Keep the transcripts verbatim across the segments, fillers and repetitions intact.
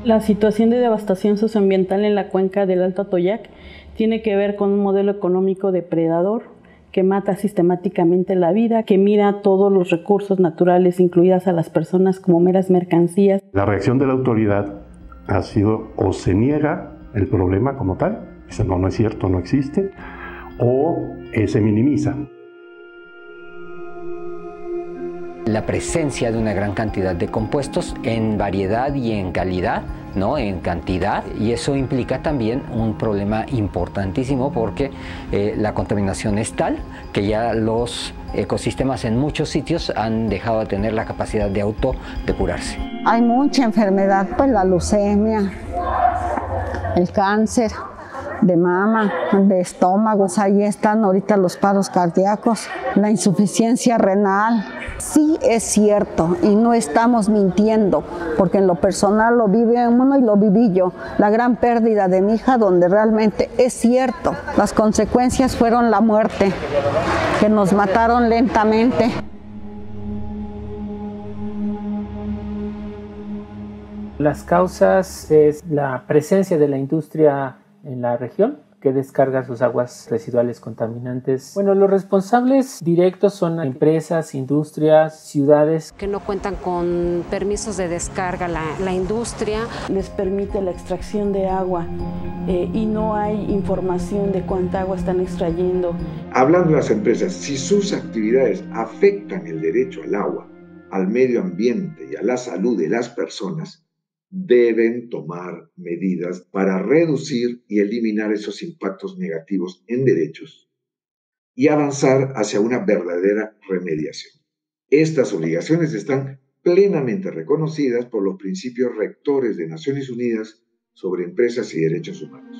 La situación de devastación socioambiental en la cuenca del Alto Atoyac tiene que ver con un modelo económico depredador que mata sistemáticamente la vida, que mira todos los recursos naturales, incluidas a las personas, como meras mercancías. La reacción de la autoridad ha sido o se niega el problema como tal, dice no, no es cierto, no existe, o eh, se minimiza. La presencia de una gran cantidad de compuestos en variedad y en calidad, ¿no? En cantidad, y eso implica también un problema importantísimo porque eh, la contaminación es tal que ya los ecosistemas en muchos sitios han dejado de tener la capacidad de autodepurarse. Hay mucha enfermedad, pues la leucemia, el cáncer de mama, de estómagos, ahí están ahorita los paros cardíacos, la insuficiencia renal. Sí es cierto y no estamos mintiendo, porque en lo personal lo vive uno y lo viví yo. La gran pérdida de mi hija, donde realmente es cierto, las consecuencias fueron la muerte, que nos mataron lentamente. Las causas es la presencia de la industria en la región, que descarga sus aguas residuales contaminantes. Bueno, los responsables directos son empresas, industrias, ciudades. Que no cuentan con permisos de descarga la, la industria. Les permite la extracción de agua eh, y no hay información de cuánta agua están extrayendo. Hablando de las empresas, si sus actividades afectan el derecho al agua, al medio ambiente y a la salud de las personas, deben tomar medidas para reducir y eliminar esos impactos negativos en derechos y avanzar hacia una verdadera remediación. Estas obligaciones están plenamente reconocidas por los principios rectores de Naciones Unidas sobre empresas y derechos humanos.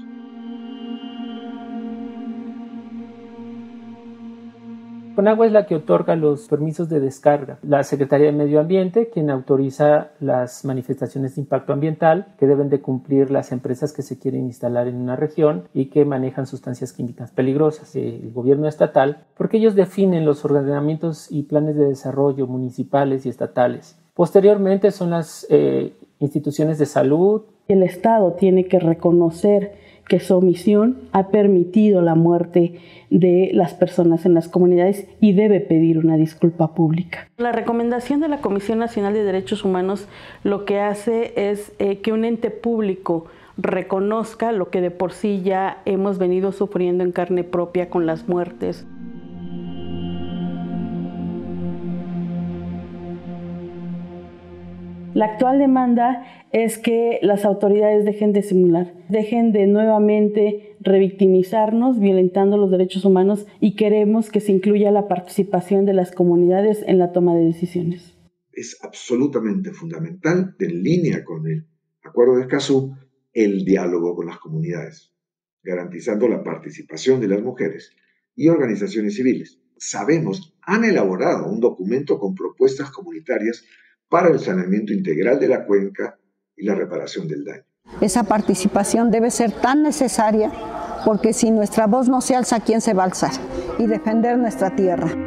Conagua es la que otorga los permisos de descarga. La Secretaría de Medio Ambiente, quien autoriza las manifestaciones de impacto ambiental que deben de cumplir las empresas que se quieren instalar en una región y que manejan sustancias químicas peligrosas. El gobierno estatal, porque ellos definen los ordenamientos y planes de desarrollo municipales y estatales. Posteriormente son las eh, instituciones de salud. El Estado tiene que reconocer que su omisión ha permitido la muerte de las personas en las comunidades y debe pedir una disculpa pública. La recomendación de la Comisión Nacional de Derechos Humanos lo que hace es eh, que un ente público reconozca lo que de por sí ya hemos venido sufriendo en carne propia con las muertes. La actual demanda es que las autoridades dejen de simular, dejen de nuevamente revictimizarnos, violentando los derechos humanos, y queremos que se incluya la participación de las comunidades en la toma de decisiones. Es absolutamente fundamental, en línea con el Acuerdo de Escazú, el diálogo con las comunidades, garantizando la participación de las mujeres y organizaciones civiles. Sabemos, han elaborado un documento con propuestas comunitarias para el saneamiento integral de la cuenca y la reparación del daño. Esa participación debe ser tan necesaria porque si nuestra voz no se alza, ¿quién se va a alzar? Y defender nuestra tierra.